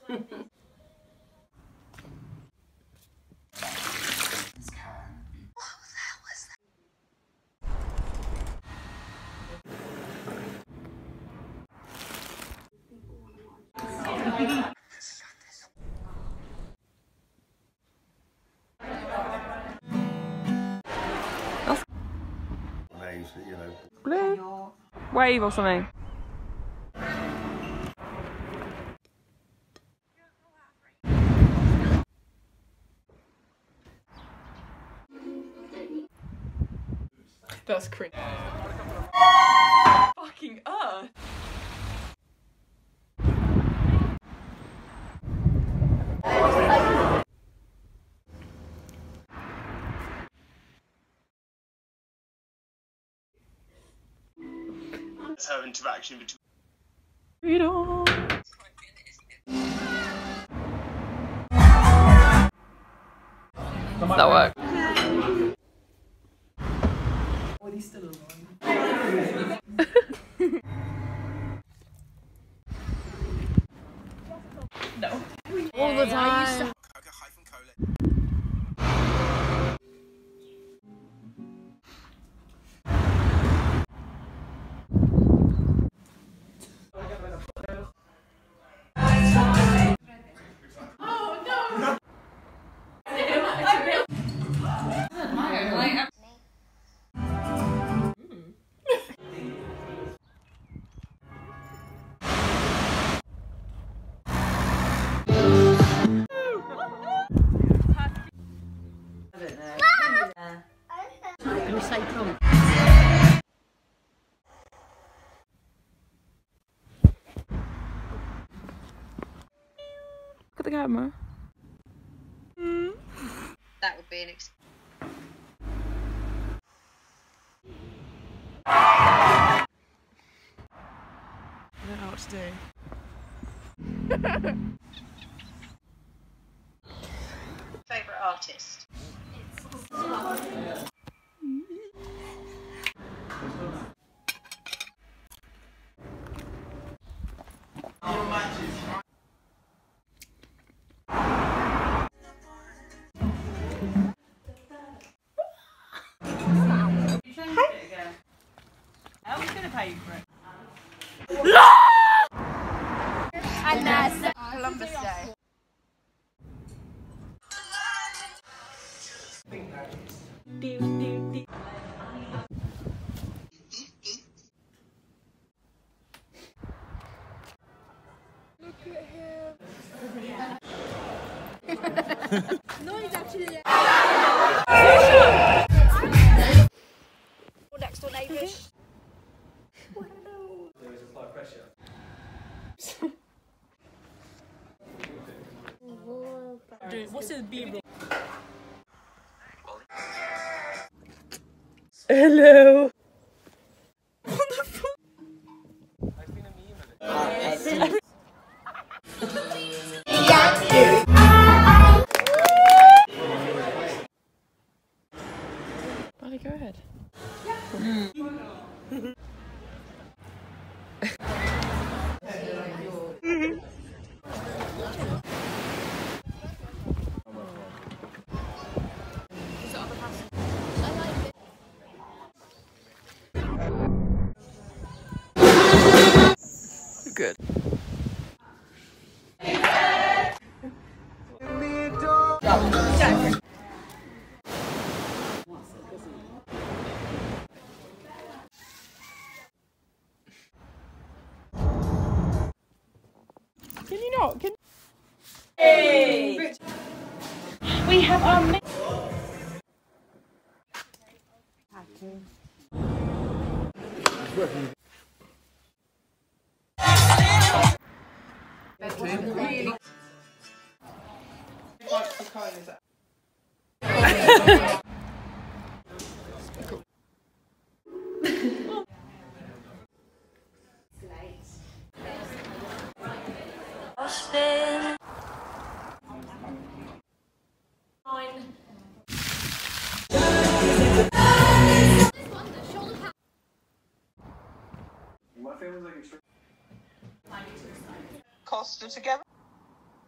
Blue. Wave or something. That's cringe. Fucking earth. Her interaction between Freedom. That worked. Oh, he's still alive. No. All the time. Look at the camera. That would be an experience. I don't know what to do. Favourite artist? How are we going to pay you for it? And that's Columbus Day. Look at him. No, he's actually there. Next door neighbours. There is applied pressure. Dude, what's his B-roll? Hello. What the fuck? I've seen a meme of it. Molly, go ahead. Good. Can you not? Can Hey! we have our Costa together.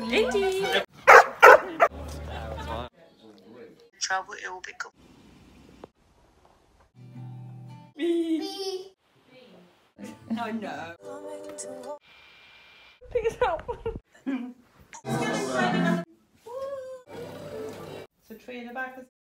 Indy. Trouble, it will be good. Oh no. Please help. So tree in the back.